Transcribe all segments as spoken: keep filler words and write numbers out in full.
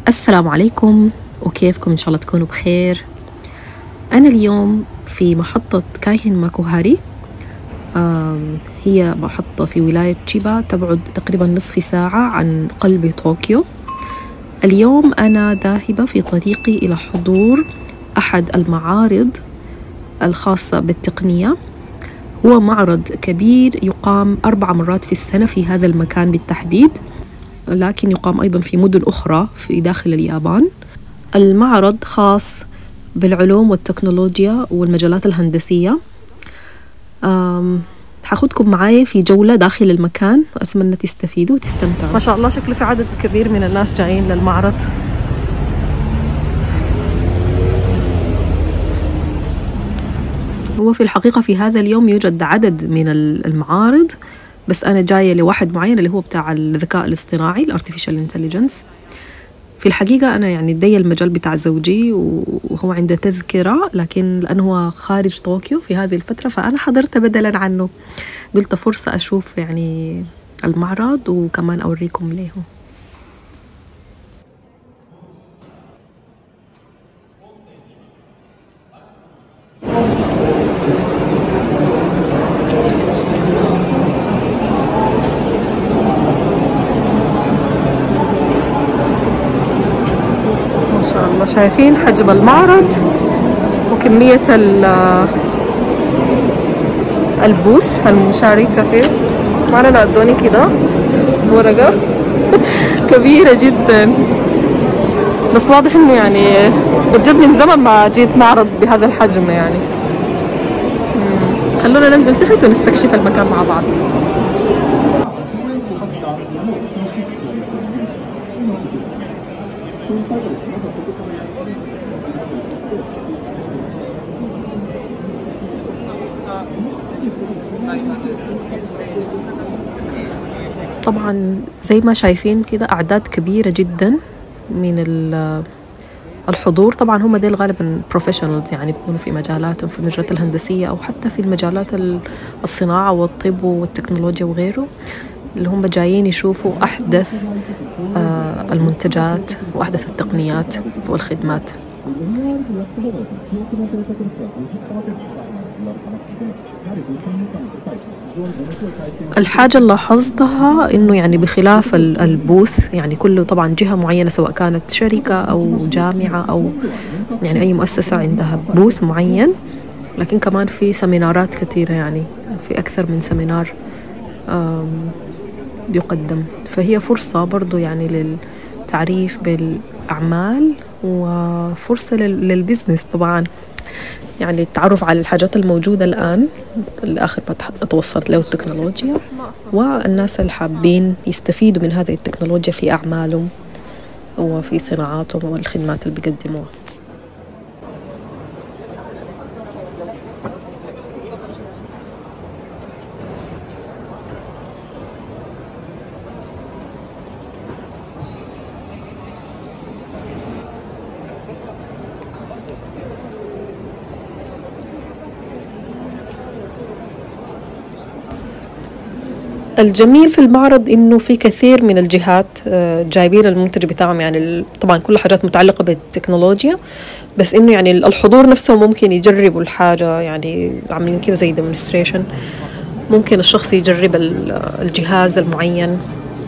السلام عليكم، وكيفكم؟ إن شاء الله تكونوا بخير. أنا اليوم في محطة كايهن ماكوهاري. هي محطة في ولاية تشيبا، تبعد تقريبا نصف ساعة عن قلب طوكيو. اليوم أنا ذاهبة في طريقي إلى حضور أحد المعارض الخاصة بالتقنية. هو معرض كبير يقام أربع مرات في السنة في هذا المكان بالتحديد، لكن يقام أيضا في مدن أخرى في داخل اليابان. المعرض خاص بالعلوم والتكنولوجيا والمجالات الهندسية. هاخدكم معايا في جولة داخل المكان، وأتمنى تستفيدوا وتستمتعوا. ما شاء الله شكله في عدد كبير من الناس جايين للمعرض. هو في الحقيقة في هذا اليوم يوجد عدد من المعارض، بس أنا جاية لواحد معين اللي هو بتاع الذكاء الاصطناعي الارتفيشال انتليجنس. في الحقيقة أنا يعني دي المجال بتاع زوجي، وهو عنده تذكرة، لكن لأنه هو خارج طوكيو في هذه الفترة فأنا حضرت بدلا عنه. قلت فرصة أشوف يعني المعرض وكمان أوريكم ليه. شايفين حجم المعرض وكمية البوث المشاركة فيه. معنا ادوني كده ورقة كبيرة جدا، بس واضح انه يعني بجد من زمن ما جيت معرض بهذا الحجم. يعني خلونا ننزل تحت ونستكشف المكان مع بعض. طبعا زي ما شايفين كده أعداد كبيرة جدا من الحضور. طبعا هم ديل غالبا بروفيشنالز، يعني بيكونوا في مجالاتهم في المجالات الهندسية أو حتى في المجالات الصناعة والطب والتكنولوجيا وغيره، اللي هم جايين يشوفوا أحدث المنتجات وأحدث التقنيات والخدمات. الحاجة اللي لاحظتها إنه يعني بخلاف البوث، يعني كله طبعا جهة معينة سواء كانت شركة أو جامعة أو يعني أي مؤسسة عندها بوث معين، لكن كمان في سيمينارات كثيرة، يعني في أكثر من سيمينار بيقدم. فهي فرصة برضو يعني للتعريف بالأعمال وفرصة للبزنس طبعا، يعني التعرف على الحاجات الموجودة الآن اللي آخر ما توصلت له التكنولوجيا، والناس اللي حابين يستفيدوا من هذه التكنولوجيا في أعمالهم وفي صناعاتهم والخدمات اللي بيقدموها. الجميل في المعرض إنه في كثير من الجهات جايبين المنتج بتاعهم، يعني طبعا كل حاجات متعلقة بالتكنولوجيا، بس إنه يعني الحضور نفسه ممكن يجربوا الحاجة، يعني عاملين كذا زي demonstration، ممكن الشخص يجرب الجهاز المعين.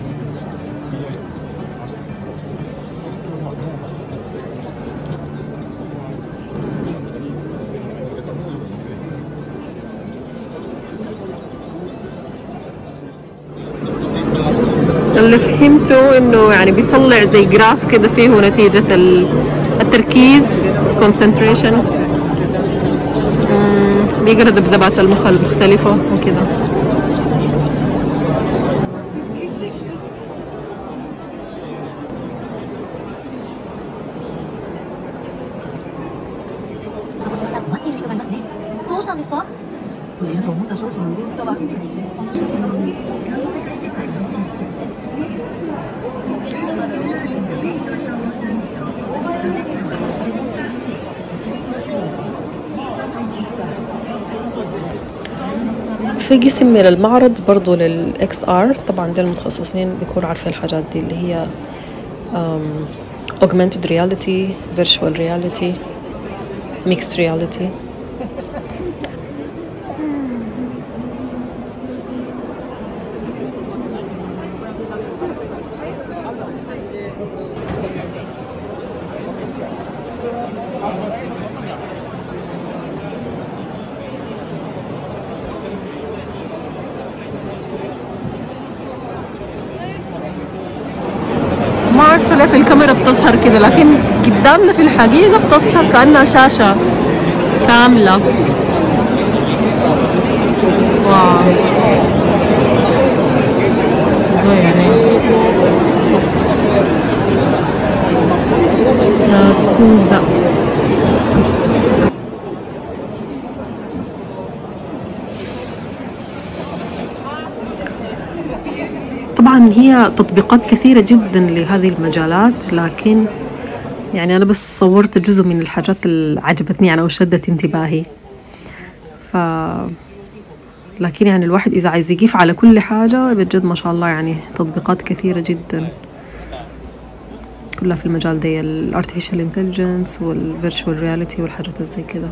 اللي فهمته انه يعني بيطلع زي جراف كده فيه نتيجة التركيز concentration، بيقرا ذبذبات المخ المختلفة وكده. في قسم من المعرض برضو للإكس آر، طبعا دول المتخصصين بيكونوا عارفين الحاجات دي اللي هي augmented reality, virtual reality, mixed reality. ما عارفة ليه في الكاميرا بتظهر كده، لكن قدامنا في الحقيقة بتظهر كأنها شاشة كاملة. واو يعني ياكوزا. طبعا هي تطبيقات كثيرة جدا لهذه المجالات، لكن يعني أنا بس صورت جزء من الحاجات اللي عجبتني يعني أو شدت انتباهي. ف لكن يعني الواحد إذا عايز يقيف على كل حاجة بجد ما شاء الله، يعني تطبيقات كثيرة جدا كلها في المجال ده، ال Artificial Intelligence وال Virtual Reality والحاجات زي كده.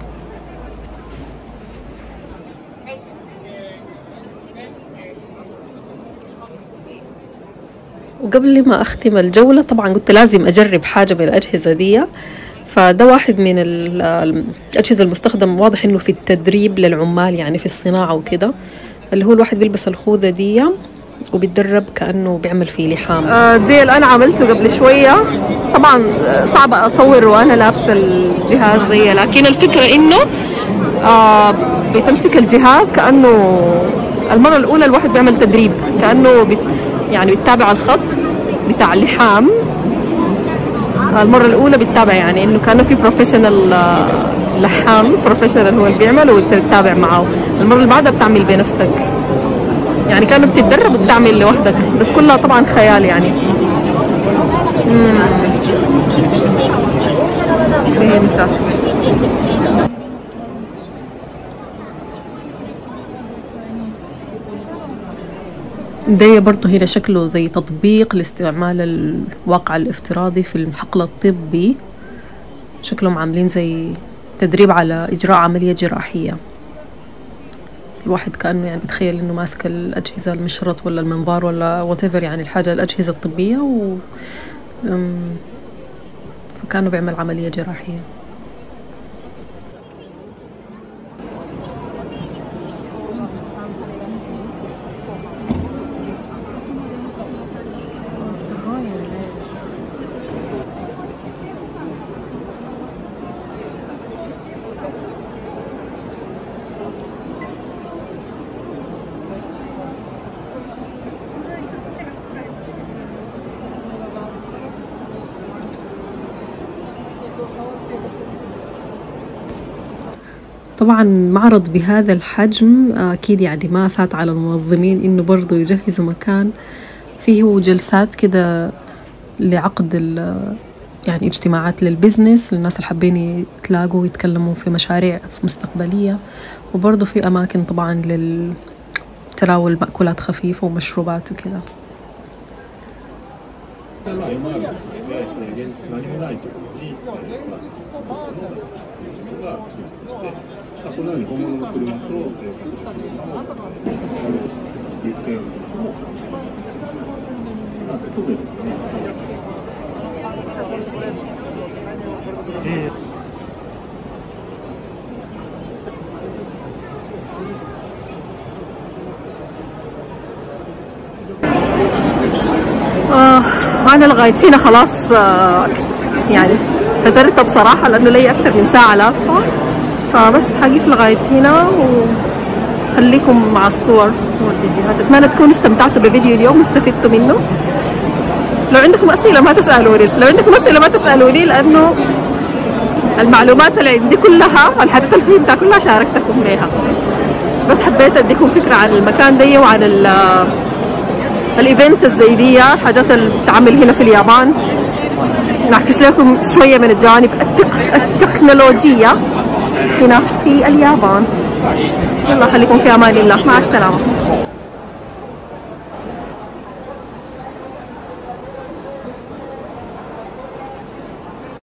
وقبل ما أختم الجولة طبعا قلت لازم أجرب حاجة من الأجهزة دي، فده واحد من الأجهزة المستخدم، واضح إنه في التدريب للعمال يعني في الصناعة وكده، اللي هو الواحد بيلبس الخوذة دي وبيتدرب كأنه بيعمل فيه لحام. آه دي اللي أنا عملته قبل شوية. طبعا صعب أصور وأنا لابسة الجهاز دي، لكن الفكرة إنه آه بتمسك الجهاز كأنه المرة الأولى الواحد بيعمل تدريب، كأنه بت يعني بتتابع الخط بتاع اللحام. المرة الأولى بتتابع يعني إنه كأنه في بروفيشنال لحام بروفيشنال هو اللي بيعمل وبتتابع معه. المرة اللي بعدها بتعمل بنفسك، يعني كأنه بتتدرب وبتعمل لوحدك، بس كلها طبعا خيال يعني. امم فهمت. ده برضه هنا شكله زي تطبيق لاستعمال الواقع الافتراضي في الحقل الطبي، شكلهم عاملين زي تدريب على إجراء عملية جراحية. الواحد كأنه يعني بتخيل إنه ماسك الأجهزة، المشرط ولا المنظار ولا whatever يعني الحاجة الأجهزة الطبية، و فكانوا بيعمل عملية جراحية. طبعا معرض بهذا الحجم أكيد يعني ما فات على المنظمين إنه برضو يجهزوا مكان فيه جلسات كده لعقد يعني اجتماعات للبزنس، للناس اللي حابين يتلاقوا ويتكلموا في مشاريع مستقبلية، وبرضو في أماكن طبعا للتناول مأكولات خفيفة ومشروبات وكده. このように本物の車と仮想車両の比較するといったようなことも感じます。まず外でですね、 آه أنا لغاية هنا خلاص. آه يعني فترت بصراحة لأنه لي أكثر من ساعة لافة، فبس حقيقة لغاية هنا وخليكم مع الصور والفيديوهات. أتمنى تكونوا استمتعتوا بفيديو اليوم واستفدتوا منه. لو عندكم أسئلة ما تسألوني، لو عندكم أسئلة ما تسألوني، لأنه المعلومات اللي عندي كلها والحاجات اللي فهمتها كلها شاركتكم بيها. بس حبيت أديكم فكرة عن المكان ده وعن الايفنتس الزي دي، الحاجات اللي بتتعمل هنا في اليابان. نعكس لكم شوية من الجوانب التكنولوجية هنا في اليابان. يلا خليكم في أمان الله، مع السلامة.